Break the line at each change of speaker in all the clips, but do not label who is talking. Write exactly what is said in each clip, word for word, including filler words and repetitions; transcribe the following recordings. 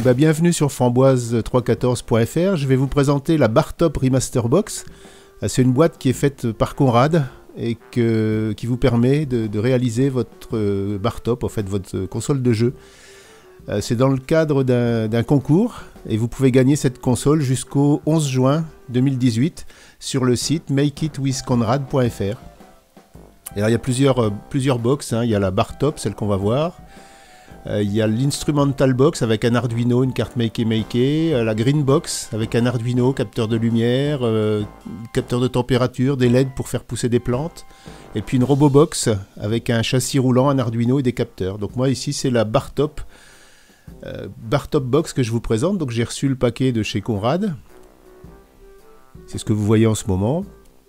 bah, bienvenue sur framboise trois cent quatorze point F R. Je vais vous présenter la Bartop Remaster Box. C'est une boîte qui est faite par Conrad et que, qui vous permet de, de réaliser votre Bartop, en fait votre console de jeu. C'est dans le cadre d'un concours et vous pouvez gagner cette console jusqu'au onze juin deux mille dix-huit sur le site make it with conrad point F R. Et alors, il y a plusieurs, euh, plusieurs box, hein. Il y a la Bartop, celle qu'on va voir. Euh, il y a l'Instrumental Box avec un Arduino, une carte Make Make, euh, la Green Box avec un Arduino, capteur de lumière, euh, capteur de température, des L E D pour faire pousser des plantes, et puis une Robobox avec un châssis roulant, un Arduino et des capteurs. Donc moi ici c'est la Bartop, euh, Bartop Box que je vous présente. Donc j'ai reçu le paquet de chez Conrad. C'est ce que vous voyez en ce moment.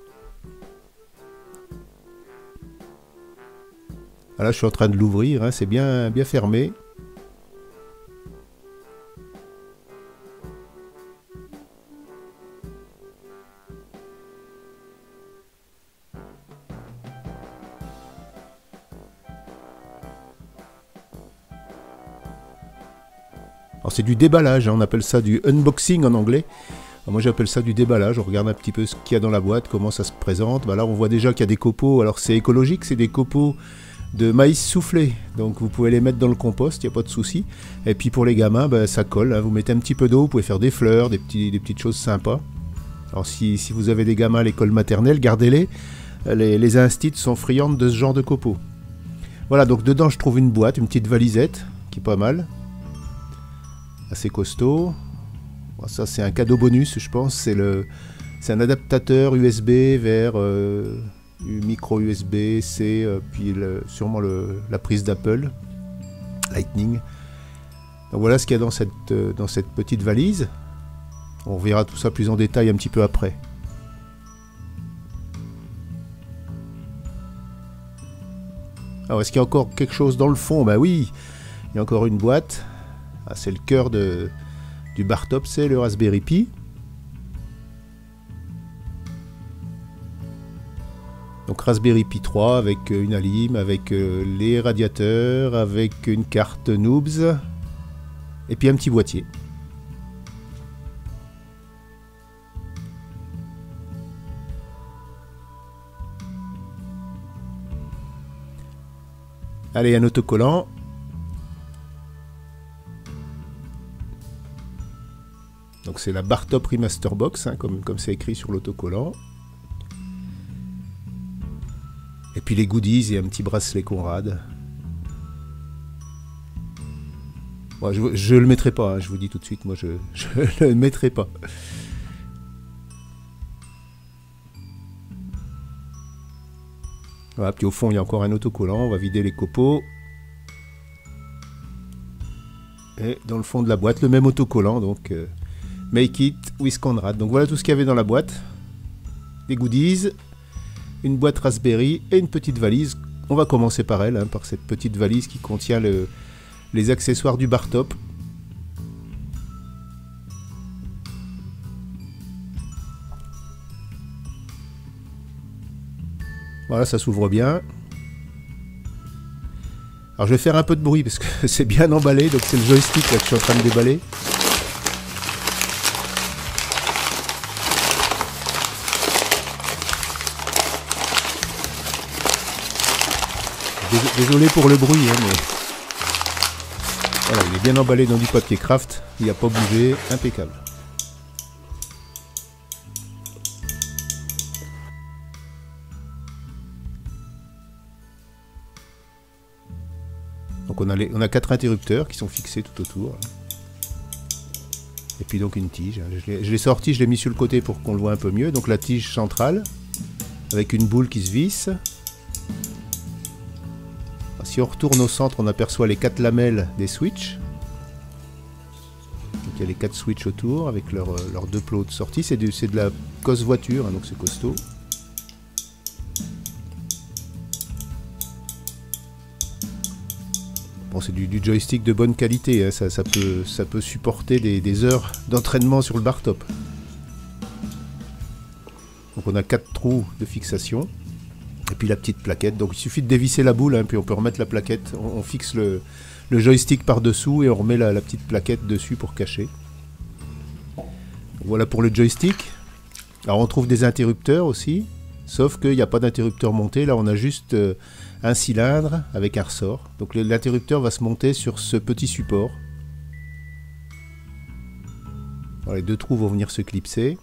Là, je suis en train de l'ouvrir, hein, c'est bien, bien fermé. Alors c'est du déballage, hein, on appelle ça du unboxing en anglais. Alors, moi j'appelle ça du déballage, on regarde un petit peu ce qu'il y a dans la boîte, comment ça se présente. Bah, là on voit déjà qu'il y a des copeaux, alors c'est écologique, c'est des copeaux de maïs soufflé, donc vous pouvez les mettre dans le compost, il n'y a pas de souci. Et puis pour les gamins, ben, ça colle, hein. Vous mettez un petit peu d'eau, vous pouvez faire des fleurs, des, petits, des petites choses sympas. Alors si, si vous avez des gamins à l'école maternelle, gardez-les, les, les instits sont friandes de ce genre de copeaux. Voilà, donc dedans je trouve une boîte, une petite valisette, qui est pas mal, assez costaud. Bon, ça c'est un cadeau bonus je pense, c'est le, c'est un adaptateur U S B vers... Euh, micro U S B C, euh, puis le, sûrement le, la prise d'Apple Lightning. Donc voilà ce qu'il y a dans cette, euh, dans cette petite valise. On verra tout ça plus en détail un petit peu après. Alors est-ce qu'il y a encore quelque chose dans le fond? Ben oui, il y a encore une boîte. Ah, c'est le cœur de, du Bartop, c'est le Raspberry Pi. Donc Raspberry Pi trois avec une alim, avec euh, les radiateurs, avec une carte Noobs, et puis un petit boîtier. Allez, un autocollant. Donc c'est la Bartop Remaster Box, hein, comme comme c'est écrit sur l'autocollant. Et puis les goodies et un petit bracelet Conrad. Bon, je ne le mettrai pas, hein, je vous dis tout de suite, moi je ne le mettrai pas. Voilà, puis au fond il y a encore un autocollant, on va vider les copeaux. Et dans le fond de la boîte, le même autocollant, donc euh, Make it with Conrad. Donc voilà tout ce qu'il y avait dans la boîte. Des goodies, une boîte Raspberry et une petite valise. On va commencer par elle, hein, par cette petite valise qui contient le, les accessoires du Bartop. Voilà, ça s'ouvre bien. Alors je vais faire un peu de bruit parce que c'est bien emballé, donc c'est le joystick là, que je suis en train de déballer. Désolé pour le bruit, hein, mais voilà, il est bien emballé dans du papier craft, il n'a pas bougé, impeccable. Donc on a, les, on a quatre interrupteurs qui sont fixés tout autour. Et puis donc une tige. Je l'ai sorti, je l'ai mis sur le côté pour qu'on le voit un peu mieux. Donc la tige centrale, avec une boule qui se visse. Si on retourne au centre, on aperçoit les quatre lamelles des switches. Donc il y a les quatre switches autour avec leurs leur deux plots de sortie. C'est de, de la cosse voiture, hein, donc c'est costaud. Bon, c'est du, du joystick de bonne qualité, hein, ça, ça, peut, ça peut supporter des, des heures d'entraînement sur le Bartop. Donc on a quatre trous de fixation. Et puis la petite plaquette, donc il suffit de dévisser la boule, hein, puis on peut remettre la plaquette, on, on fixe le, le joystick par-dessous et on remet la, la petite plaquette dessus pour cacher. Voilà pour le joystick. Alors on trouve des interrupteurs aussi, sauf qu'il n'y a pas d'interrupteur monté. Là on a juste euh, un cylindre avec un ressort. Donc l'interrupteur va se monter sur ce petit support. Alors, les deux trous vont venir se clipser.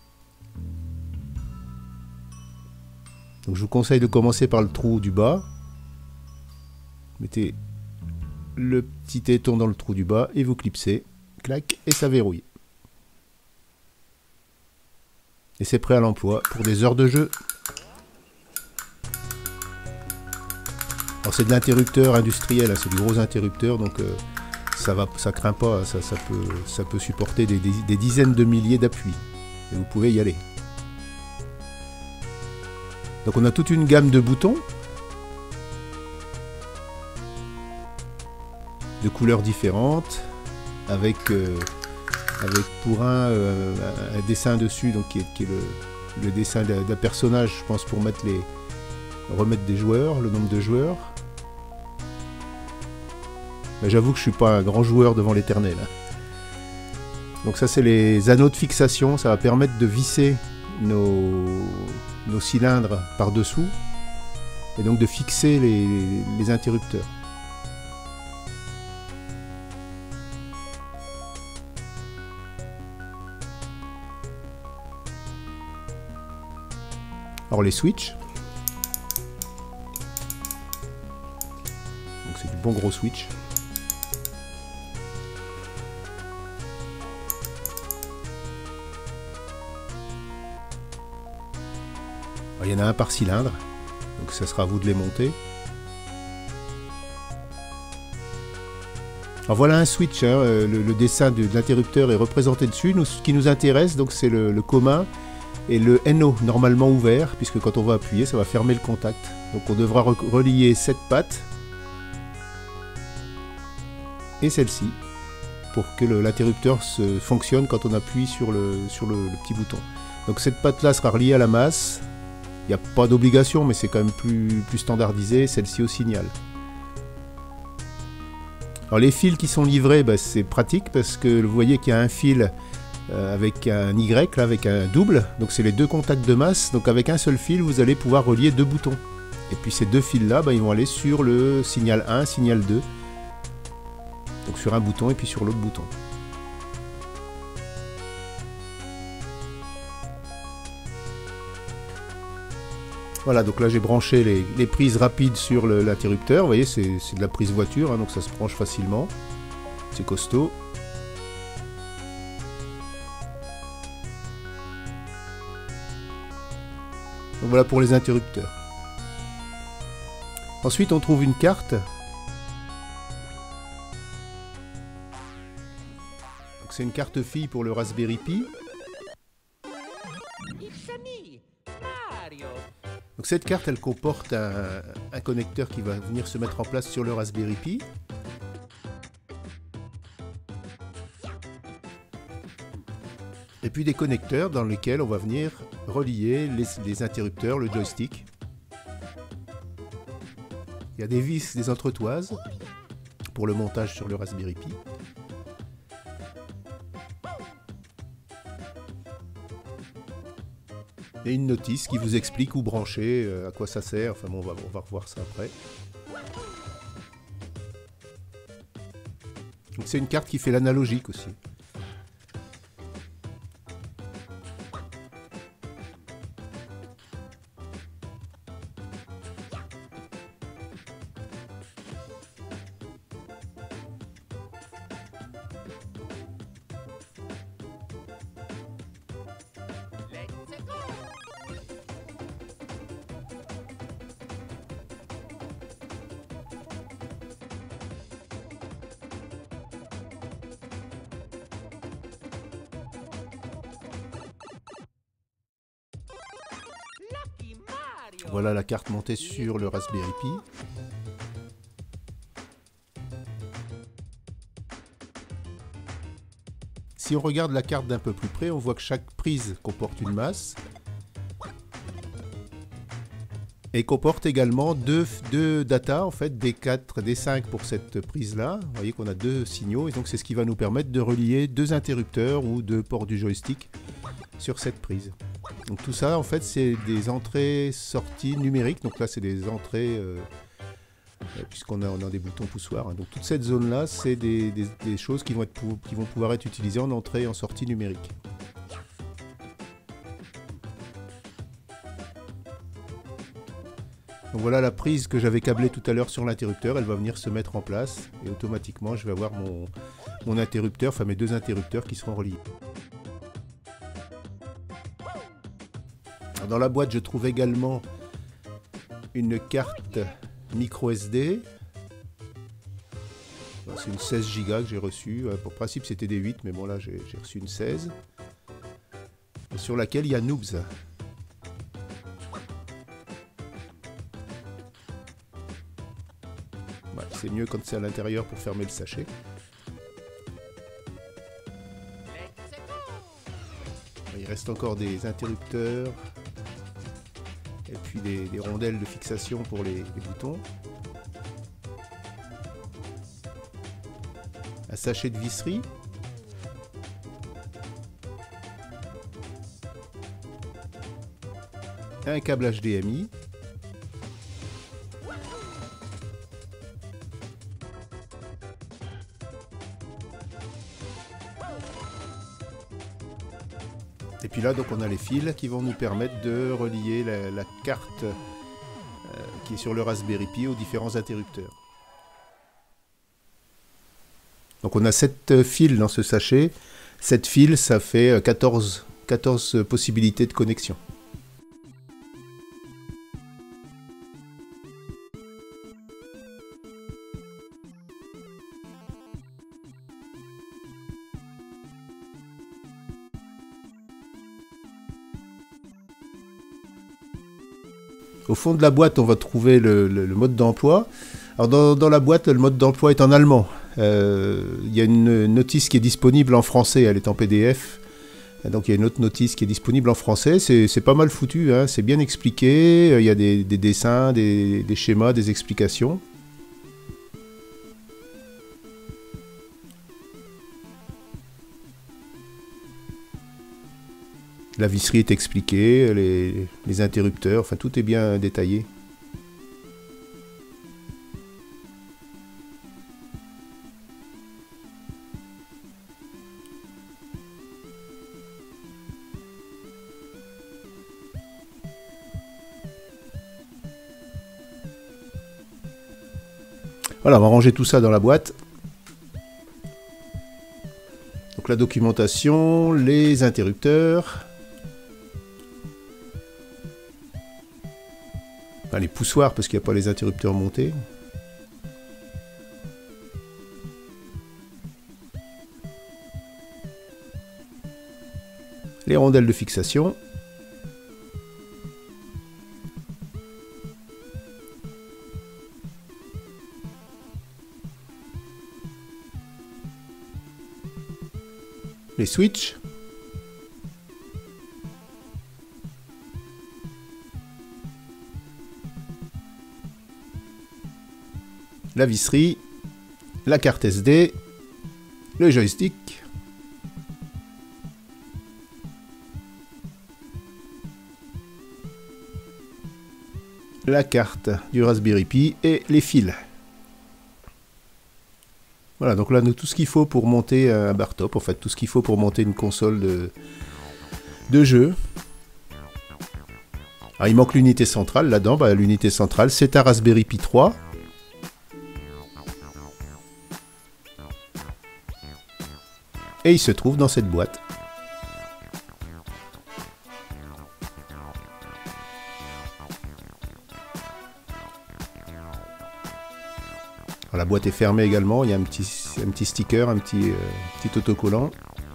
Donc je vous conseille de commencer par le trou du bas. Mettez le petit téton dans le trou du bas et vous clipsez. Clac, et ça verrouille. Et c'est prêt à l'emploi pour des heures de jeu. Alors c'est de l'interrupteur industriel, hein, c'est du gros interrupteur, donc euh, ça va, ça craint pas, ça, ça, peut, ça peut supporter des, des, des dizaines de milliers d'appuis. Et vous pouvez y aller. Donc on a toute une gamme de boutons. De couleurs différentes. Avec, euh, avec pour un, euh, un dessin dessus, donc qui est, qui est le, le dessin d'un personnage, je pense, pour mettre les, remettre des joueurs, le nombre de joueurs. J'avoue que je suis pas un grand joueur devant l'éternel. Donc ça c'est les anneaux de fixation, ça va permettre de visser nos, nos cylindres par dessous et donc de fixer les, les interrupteurs. Alors les switches, donc c'est du bon gros switch. Alors, il y en a un par cylindre, donc ça sera à vous de les monter. Alors voilà un switch, hein, le, le dessin de, de l'interrupteur est représenté dessus. Nous, ce qui nous intéresse, donc c'est le, le commun et le N O normalement ouvert, puisque quand on va appuyer, ça va fermer le contact. Donc on devra re relier cette patte et celle-ci pour que l'interrupteur se fonctionne quand on appuie sur le, sur le, le petit bouton. Donc cette patte-là sera reliée à la masse. Il n'y a pas d'obligation, mais c'est quand même plus, plus standardisé, celle-ci au signal. Alors les fils qui sont livrés, bah, c'est pratique parce que vous voyez qu'il y a un fil euh, avec un Y, là, avec un double, donc c'est les deux contacts de masse, donc avec un seul fil, vous allez pouvoir relier deux boutons. Et puis ces deux fils-là, bah, ils vont aller sur le signal un, signal deux, donc sur un bouton et puis sur l'autre bouton. Voilà, donc là j'ai branché les, les prises rapides sur l'interrupteur. Vous voyez, c'est de la prise voiture, hein, donc ça se branche facilement. C'est costaud. Donc voilà pour les interrupteurs. Ensuite, on trouve une carte. C'est une carte fille pour le Raspberry Pi. Donc cette carte, elle comporte un, un connecteur qui va venir se mettre en place sur le Raspberry Pi. Et puis des connecteurs dans lesquels on va venir relier les, les interrupteurs, le joystick. Il y a des vis, des entretoises pour le montage sur le Raspberry Pi. Et une notice qui vous explique où brancher, euh, à quoi ça sert. Enfin bon, on va, on va revoir ça après. Donc c'est une carte qui fait l'analogique aussi. Voilà la carte montée sur le Raspberry Pi. Si on regarde la carte d'un peu plus près, on voit que chaque prise comporte une masse. Et comporte également deux, deux data, en fait, D quatre, D cinq pour cette prise-là. Vous voyez qu'on a deux signaux, et donc c'est ce qui va nous permettre de relier deux interrupteurs ou deux ports du joystick sur cette prise. Donc tout ça, en fait, c'est des entrées-sorties numériques. Donc là, c'est des entrées, euh, puisqu'on a, on a des boutons poussoirs. Hein. Donc toute cette zone-là, c'est des, des, des choses qui vont, être, qui vont pouvoir être utilisées en entrée et en sortie numérique. Donc voilà la prise que j'avais câblée tout à l'heure sur l'interrupteur, elle va venir se mettre en place et automatiquement je vais avoir mon, mon interrupteur, enfin mes deux interrupteurs qui seront reliés. Alors dans la boîte je trouve également une carte micro S D. C'est une seize giga que j'ai reçue, pour principe c'était des huit mais bon là j'ai reçu une seize. Sur laquelle il y a Noobs. C'est mieux quand c'est à l'intérieur pour fermer le sachet. Il reste encore des interrupteurs et puis des, des rondelles de fixation pour les, les boutons. Un sachet de visserie. Un câble H D M I. Et puis là, donc, on a les fils qui vont nous permettre de relier la, la carte euh, qui est sur le Raspberry Pi aux différents interrupteurs. Donc on a sept fils dans ce sachet. sept fils, ça fait quatorze, quatorze possibilités de connexion. Au fond de la boîte, on va trouver le, le, le mode d'emploi. Alors dans, dans la boîte, le mode d'emploi est en allemand. Euh, il y a une notice qui est disponible en français, elle est en P D F. Donc il y a une autre notice qui est disponible en français. C'est pas mal foutu, hein, c'est bien expliqué. Il y a des, des dessins, des, des schémas, des explications. La visserie est expliquée, les, les interrupteurs, enfin tout est bien détaillé. Voilà, on va ranger tout ça dans la boîte. Donc la documentation, les interrupteurs. Enfin, les poussoirs parce qu'il n'y a pas les interrupteurs montés. Les rondelles de fixation. Les switches. La visserie, la carte S D, le joystick, la carte du Raspberry Pi et les fils. Voilà, donc là, nous, tout ce qu'il faut pour monter un bar top, en fait, tout ce qu'il faut pour monter une console de, de jeu. Alors, il manque l'unité centrale là-dedans. Bah, l'unité centrale, c'est un Raspberry Pi trois. Et il se trouve dans cette boîte. Alors, la boîte est fermée également, il y a un petit, un petit sticker, un petit, euh, petit autocollant.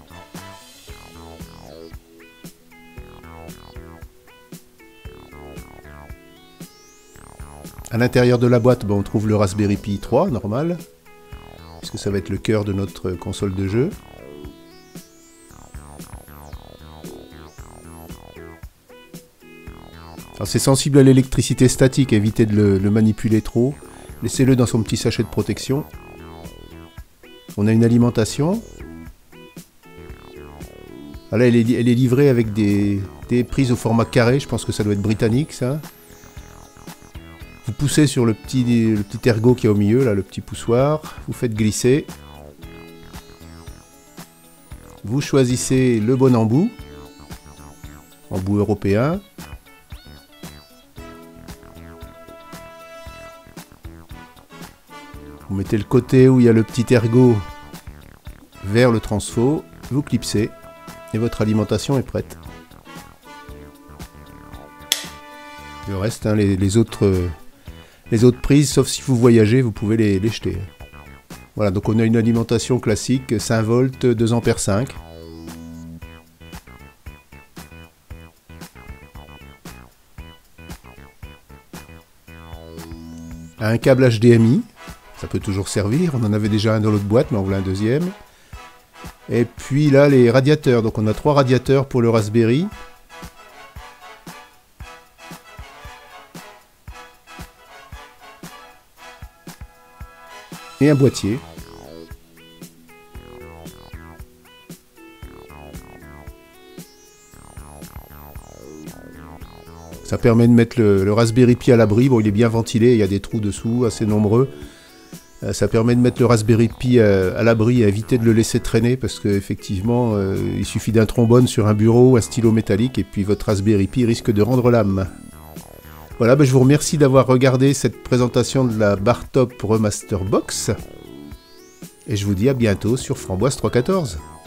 À l'intérieur de la boîte, ben, on trouve le Raspberry Pi trois, normal, puisque ça va être le cœur de notre console de jeu. C'est sensible à l'électricité statique, évitez de le, le manipuler trop. Laissez-le dans son petit sachet de protection. On a une alimentation. Ah là, elle est, elle est livrée avec des, des prises au format carré. Je pense que ça doit être britannique, ça. Vous poussez sur le petit, le petit ergot qui est au milieu, là, le petit poussoir. Vous faites glisser. Vous choisissez le bon embout. Embout européen. Vous mettez le côté où il y a le petit ergot vers le transfo, vous clipsez et votre alimentation est prête. Le reste, hein, les, les, autres, les autres prises, sauf si vous voyagez, vous pouvez les, les jeter. Voilà, donc on a une alimentation classique, cinq volts, deux ampères cinq. Un câble H D M I. Ça peut toujours servir, on en avait déjà un dans l'autre boîte, mais on voulait un deuxième. Et puis là, les radiateurs. Donc on a trois radiateurs pour le Raspberry. Et un boîtier. Ça permet de mettre le, le Raspberry Pi à l'abri. Bon, il est bien ventilé, il y a des trous dessous, assez nombreux. Ça permet de mettre le Raspberry Pi à, à l'abri et éviter de le laisser traîner parce qu'effectivement, euh, il suffit d'un trombone sur un bureau, un stylo métallique et puis votre Raspberry Pi risque de rendre l'âme. Voilà, ben je vous remercie d'avoir regardé cette présentation de la Bar Top Remaster Box et je vous dis à bientôt sur Framboise trois cent quatorze.